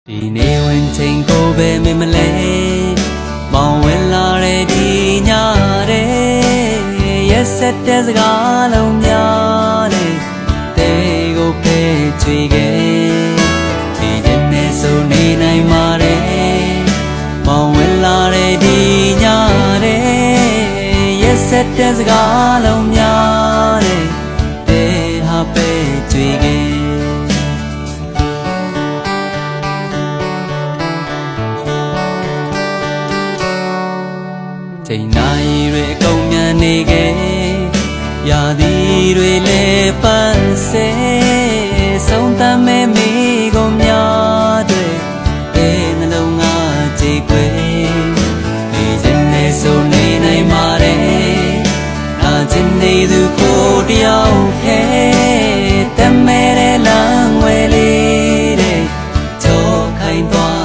ဒီနေ့ဝင်ချိန်ကိုပဲမင်းမလဲမောင်ဝင်လာတဲ့ဒီညတဲ့ရက်ဆက်တဲ့စကားလုံးများနဲ့တဲကိုပဲကြွေခဲ့ဒီနေ့ဆိုနေနိုင်ပါတယ်မောင်ဝင်လာတဲ့ဒီညတဲ့ရက်ဆက်တဲ့စကားလုံးများနဲ့တဲဟာပဲကြွေခဲ့ချိန်နိုင်တွေအကုန်မြန်နေခဲ့ရာသီတွေလည်းပန်းစဲဆုံးသမ်းမဲ့မိကုန်များတဲ့နှလုံးငါကြည်ခွေဒီချင်းနဲ့ဆိုနေနိုင်ပါတယ်နာကျင်နေသူကိုတယောက်ခဲတမဲတဲ့လမ်းဝဲလေးတဲ့ချောခိုင်းသွား